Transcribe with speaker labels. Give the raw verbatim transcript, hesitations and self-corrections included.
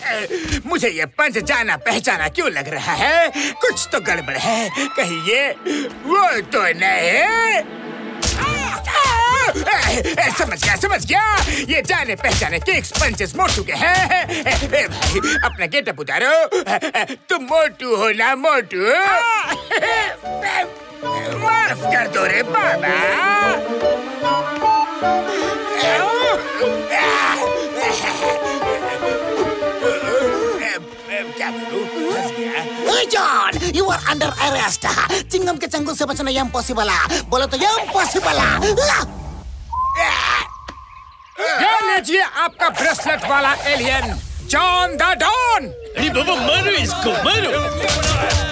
Speaker 1: मुझे ये पंच जाना पहचाना क्यों लग रहा है? कुछ तो गड़बड़ है। कहीं ये वो तो नहीं? समझ गया समझ गया, ये जाने पहचाने किक्स पंचेस मोटू के हैं। ए भाई अपना गेटअप उतारो, तुम मोटू हो ना मोटू? माफ कर दो रे बाबा। क्या करूं?
Speaker 2: John, you are under arrest. चिंगम के चंगुल से बचना इम्पॉसिबल है। बोलो तो इम्पॉसिबल है।
Speaker 1: ये लीजिए आपका ब्रेसलेट वाला एलियन, जॉन द डॉन।
Speaker 3: अरे बाबा मारो इसको, मारो।